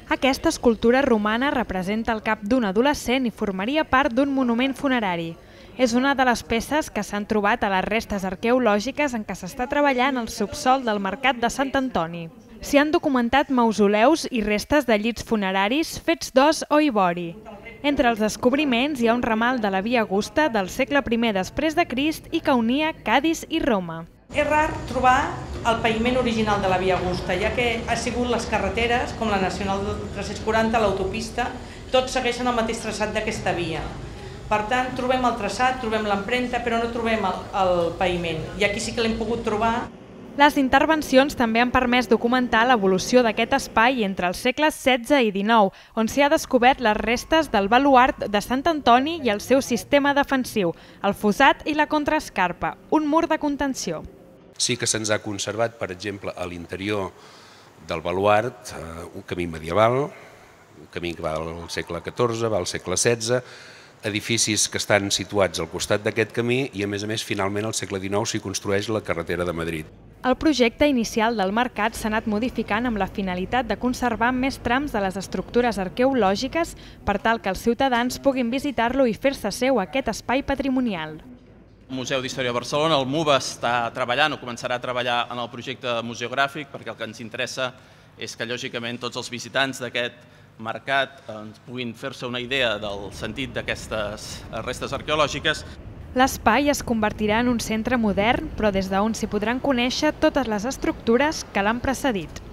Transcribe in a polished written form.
Aquesta escultura romana representa el cap d'un adolescent i formaria part d'un monument funerari. És una de les peces que s'han trobat a les restes arqueològiques en què s'està treballant al subsòl del Mercat de Sant Antoni. S'hi han documentat mausoleus i restes de llits funeraris fets d'os o ivori. Entre els descobriments hi ha un ramal de la Via Augusta del segle I després de Crist i que unia Cadis i Roma. És rar trobar el paviment original de la Via Augusta, ja que ha sigut les carreteres, com la Nacional 340, l'autopista, tots segueixen el mateix traçat d'aquesta via. Per tant, trobem el traçat, trobem l'empremta, però no trobem el paviment. I aquí sí que l'hem pogut trobar. Les intervencions també han permès documentar l'evolució d'aquest espai entre els segles XVI i XIX, on s'hi ha descobert les restes del baluard de Sant Antoni i el seu sistema defensiu, el fossat i la contraescarpa, un mur de contenció. Sí que se'ns ha conservat, per exemple, a l'interior del baluard, un camí medieval, un camí que va al segle XIV, va al segle XVI, edificis que estan situats al costat d'aquest camí i, a més, finalment, al segle XIX s'hi construeix la carretera de Madrid. El projecte inicial del mercat s'ha anat modificant amb la finalitat de conservar més trams de les estructures arqueològiques per tal que els ciutadans puguin visitar-lo i fer-se seu aquest espai patrimonial. El Museu d'Història de Barcelona, el MUBA, està treballant o començarà a treballar en el projecte museogràfic perquè el que ens interessa és que, lògicament, tots els visitants d'aquest mercat puguin fer-se una idea del sentit d'aquestes restes arqueològiques. L'espai es convertirà en un centre modern, però des d'on s'hi podran conèixer totes les estructures que l'han precedit.